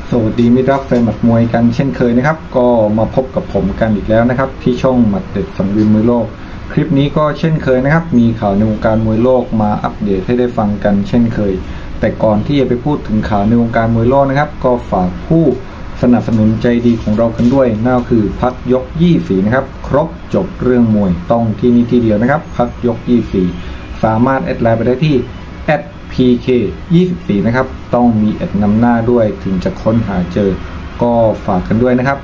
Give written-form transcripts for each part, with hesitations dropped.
สวัสดีมิตรรักแฟนหมัดมวยกันเช่นเคยนะครับก็มาพบกับผมกันอีกแล้วนะครับที่ช่องหมัดเด็ดสังเวียนมวยโลกคลิปนี้ก็เช่นเคยนะครับมีข่าวในวงการมวยโลกมาอัปเดตให้ได้ฟังกันเช่นเคยแต่ก่อนที่จะไปพูดถึงข่าวในวงการมวยโลกนะครับก็ฝากผู้สนับสนุนใจดีของเรากันด้วยนั่นก็คือพักยก24นะครับครบจบเรื่องมวยต้องที่นี่ที่เดียวนะครับพักยก24สามารถแอดไลน์ไปได้ที่PK 24นะครับต้องมีแอดนำหน้าด้วยถึงจะค้นหาเจอก็ฝากกันด้วยนะครับ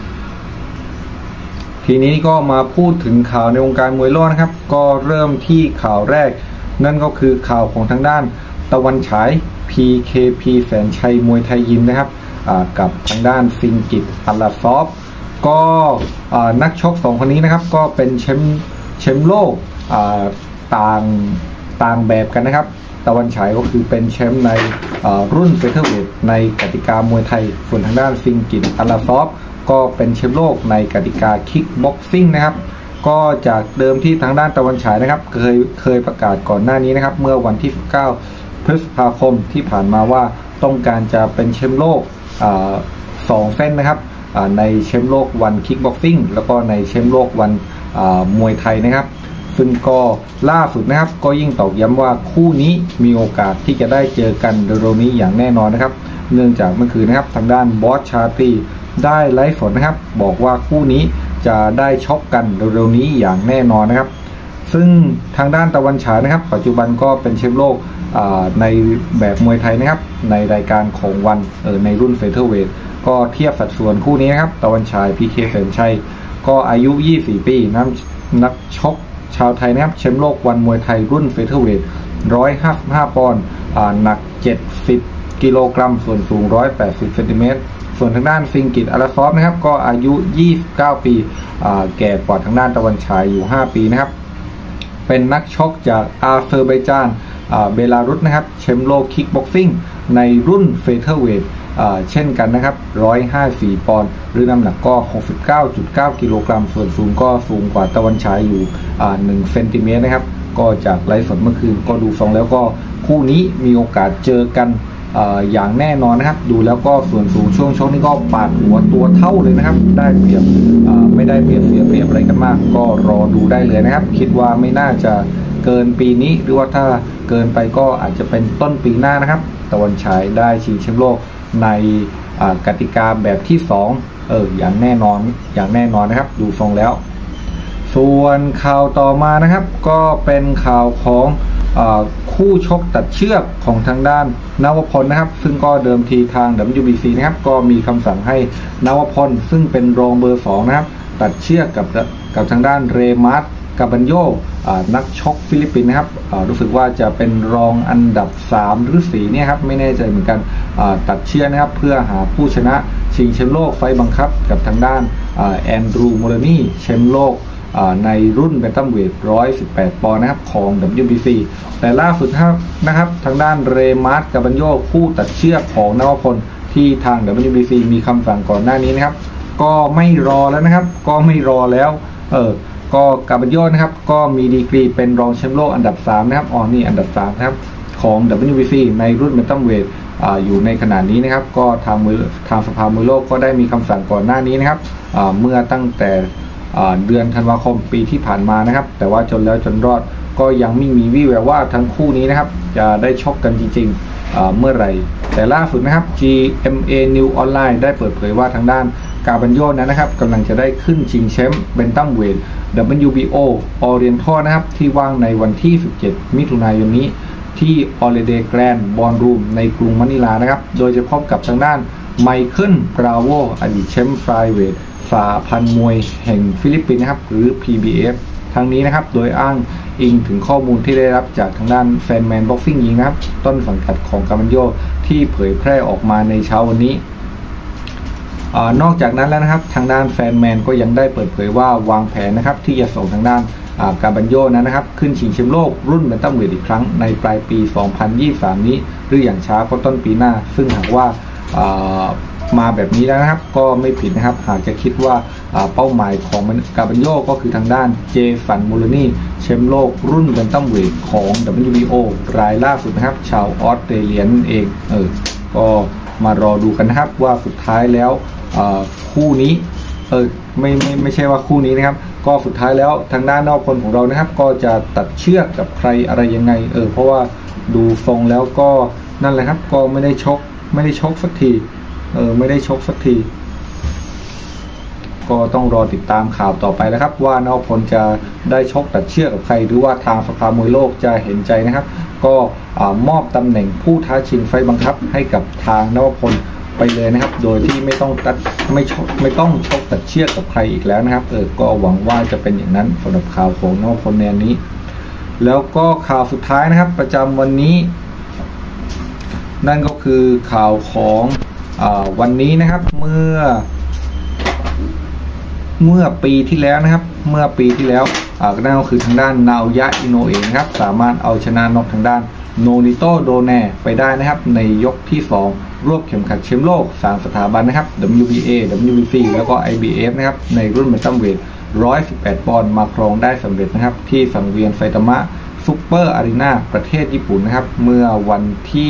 ทีนี้ก็มาพูดถึงข่าวในวงการมวยโลกนะครับก็เริ่มที่ข่าวแรกนั่นก็คือข่าวของทางด้านตะวันฉาย PKP แสนชัยมวยไทยยิมนะครับกับทางด้านซิงกิตอัลลาซอฟก็นักชก2คนนี้นะครับก็เป็นแชมป์โลกต่างแบบกันนะครับตะวันฉายก็คือเป็นแชมป์ในรุ่นเฟเธอร์เวทในกติกามวยไทยส่วนทางด้านซิงกิตอัลลาซอฟก็เป็นแชมป์โลกในกติกาคิกบ็อกซิ่งนะครับก็จากเดิมที่ทางด้านตะวันฉายนะครับเคยประกาศก่อนหน้านี้นะครับเมื่อวันที่19พฤษภาคมที่ผ่านมาว่าต้องการจะเป็นแชมป์โลก2 เส้นนะครับในแชมป์โลกวันคิกบ็อกซิ่งแล้วก็ในแชมป์โลกวันมวยไทยนะครับซึ่งก็ล่าสุดนะครับก็ยิ่งตอกย้ำว่าคู่นี้มีโอกาสที่จะได้เจอกันเร็วๆนี้อย่างแน่นอนนะครับเนื่องจากเมื่อคืนนะครับทางด้านบอสชาตรีได้ไลฟ์สดนะครับบอกว่าคู่นี้จะได้ชกกันเร็วๆนี้อย่างแน่นอนนะครับซึ่งทางด้านตะวันฉายนะครับปัจจุบันก็เป็นแชมป์โลกในแบบมวยไทยนะครับในรายการของวันในรุ่นเฟเธอร์เวทก็เทียบสัดส่วนคู่นี้นะครับตะวันฉาย PK แสนชัยก็อายุ24 ปีนักชกชาวไทยนะครับแชมป์โลกวันมวยไทยรุ่นเฟเธอร์เวท155 ปอนด์หนัก70 กิโลกรัมส่วนสูง180 เซนติเมตรส่วนทางด้านซิงกิตอัลลาซอฟนะครับก็อายุ29 ปีแก่กว่าทางด้านตะวันฉายอยู่5 ปีนะครับเป็นนักชกจากอาเซอร์ไบจานเบลารุสนะครับแชมป์โลกคิกบ็อกซิ่งในรุ่นเฟเธอร์เวทเช่นกันนะครับ154 ปอนด์หรือน้ำหนักก็ 69.9 กิโลกรัมส่วนสูงก็สูงกว่าตะวันฉายอยู่1 เซนติเมตรนะครับก็จากไลฟ์สดเมื่อคืนก็ดูทรงแล้วก็คู่นี้มีโอกาสเจอกันอย่างแน่นอนนะครับดูแล้วก็ส่วนสูงช่วงชกนี่ก็ปาดหัวตัวเท่าเลยนะครับได้เปรียบไม่ได้เปรียบเสียเปรียบอะไรกันมากก็รอดูได้เลยนะครับคิดว่าไม่น่าจะเกินปีนี้หรือว่าถ้าเกินไปก็อาจจะเป็นต้นปีหน้านะครับตะวันฉายได้ชิงแชมป์โลกในกติกาแบบที่2อย่างแน่นอนนะครับดูทรงแล้วส่วนข่าวต่อมานะครับก็เป็นข่าวของคู่ชกตัดเชือกของทางด้านนวพลนะครับซึ่งก็เดิมทีทาง WBC นะครับก็มีคำสั่งให้นวพลซึ่งเป็นรองเบอร์2นะครับตัดเชือกกับทางด้านเรมาร์ตกาบันโยนักชกฟิลิปปินส์นะครับรู้สึกว่าจะเป็นรองอันดับ3หรือ4เนี่ยครับไม่แน่ใจเหมือนกันตัดเชือกนะครับเพื่อหาผู้ชนะชิงแชมป์โลกไฟบังคับกับทางด้านแอนดรูว์ โมเรนีแชมป์โลกในรุ่นแบนตัมเวท118 ปอนด์นะครับของ WBC แต่ล่าสุดนะครับทางด้านเรมาร์ตกาบันโยผู้ตัดเชือกของนวพลที่ทาง WBC มีคำสั่งก่อนหน้านี้นะครับก็ไม่รอแล้วนะครับก็ไม่รอแล้วก็กาบันโยนะครับก็มีดีกรีเป็นรองแชมป์โลกอันดับ3นะครับนี่อันดับ3นะครับของ WBC ในรุ่นแบนตัมเวทอยู่ในขณะนี้นะครับก็ทางสภามวยโลกก็ได้มีคำสั่งก่อนหน้านี้นะครับเมื่อตั้งแต่เดือนธันวาคมปีที่ผ่านมานะครับแต่ว่าจนแล้วจนรอดก็ยังไม่มีวี่แววว่าทั้งคู่นี้นะครับจะได้ชกกันจริงๆเมื่อไหร่แต่ล่าสุดนะครับ GMA New Online ได้เปิดเผยว่าทางด้านกาบันโยนั้นนะครับกำลังจะได้ขึ้นชิงแชมป์เบนตัมเวท WBO Oriental นะครับที่ว่างในวันที่17 มิถุนายนนี้ที่ออเลเดย์แกรนด์บอลรูมในกรุงมะนิลานะครับโดยจะพบกับทางด้านไมเคิลบราโวอดีตแชมป์ไฟเวทสหพันธ์มวยแห่งฟิลิปปินส์นะครับหรือ PBF ทั้งนี้นะครับโดยอ้างอิงถึงข้อมูลที่ได้รับจากทางด้านแฟนแมนบ็อกซิ่งยิงนะครับต้นสังกัดของกาบันโยที่เผยแพร่ออกมาในเช้าวันนี้นอกจากนั้นแล้วนะครับทางด้านแฟนแมนก็ยังได้เปิดเผยว่าวางแผนนะครับที่จะส่งทางด้านกาบันโยนะครับขึ้นชิงแชมป์โลกรุ่นแบนตัมเวทอีกครั้งในปลายปี 2023 นี้หรืออย่างช้าก็ต้นปีหน้าซึ่งหากว่ามาแบบนี้แล้วนะครับก็ไม่ผิดนะครับหากจะคิดว่าเป้าหมายของกาบันโยก็คือทางด้านเจสัน มูลนีแชมป์โลกรุ่นแบนตัมเวทของ WBO รายล่าสุดนะครับชาวออสเตรเลียนเองก็มารอดูกันนะครับว่าสุดท้ายแล้วคู่นี้ไม่ใช่ว่าคู่นี้นะครับก็สุดท้ายแล้วทางด้านนอกพลของเรานะครับก็จะตัดเชือกกับใครอะไรยังไงเพราะว่าดูทรงแล้วก็นั่นแหละครับก็ไม่ได้ชกสักทีไม่ได้ชกสักทีก็ต้องรอติดตามข่าวต่อไปแล้วครับว่านวพลจะได้ชกตัดเชือกกับใครหรือว่าทางสภามวยโลกจะเห็นใจนะครับก็มอบตำแหน่งผู้ท้าชิงไฟบังคับให้กับทางนวพลไปเลยนะครับโดยที่ไม่ต้องชกตัดเชือกกับใครอีกแล้วนะครับก็หวังว่าจะเป็นอย่างนั้นสำหรับข่าวของนวพลแนวนี้แล้วก็ข่าวสุดท้ายนะครับประจำวันนี้นั่นก็คือข่าวของวันนี้นะครับเมื่อปีที่แล้วนะครับเมื่อปีที่แล้วนั่นก็คือทางด้านนาวยะอิโนะเองนะครับสามารถเอาชนะน็อกทางด้านโนนิโตโดแนไปได้นะครับในยกที่2รวบเข็มขัดแชมป์โลก3สถาบันนะครับ WBA WBC แล้วก็ IBF นะครับในรุ่นแบนตัมเวท118 ปอนด์มาครองได้สำเร็จนะครับที่สังเวียนไซตามะซุปเปอร์อารีนาประเทศญี่ปุ่นนะครับเมื่อวันที่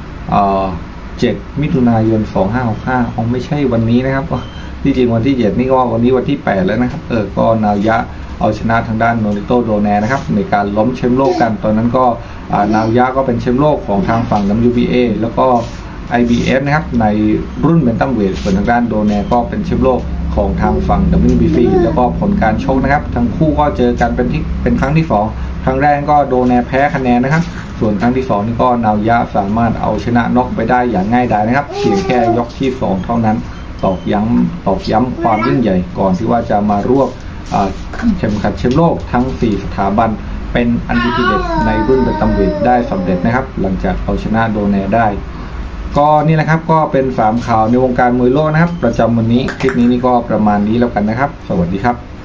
7 มิถุนายน 2565ไม่ใช่วันนี้นะครับที่จริงวันที่7นี่ก็วันนี้วันที่8แล้วนะครับก็นาวยะเอาชนะทางด้านโนนิโตโดแนนะครับในการล้มแชมป์โลกกันตอนนั้นก็นาวยะก็เป็นแชมป์โลกของทางฝั่ง WBA แล้วก็ IBF นะครับในรุ่นแบนตัมเวทส่วนทางด้านโดแนก็เป็นแชมป์โลกของทางฝั่ง WBC แล้วก็ผลการชกนะครับทั้งคู่ก็เจอกันเป็นครั้งที่2ครั้งแรกก็โดแนแพ้คะแนนนะครับส่วนครั้งที่2นี่ก็นาวยะสามารถเอาชนะน็อกไปได้อย่างง่ายดายนะครับเพียงแค่ยกที่2เท่านั้นตอกย้ำความยิ่งใหญ่ก่อนที่ว่าจะมารวบเข็มขัดแชมป์โลกทั้ง4สถาบันเป็นอันดับที่1ในรุ่นแบนตัมเวทได้สำเร็จนะครับหลังจากเอาชนะโดแนได้ก็นี่แหละครับก็เป็น3ข่าวในวงการมวยโลกนะครับประจำวันนี้คลิปนี้นี่ก็ประมาณนี้แล้วกันนะครับสวัสดีครับ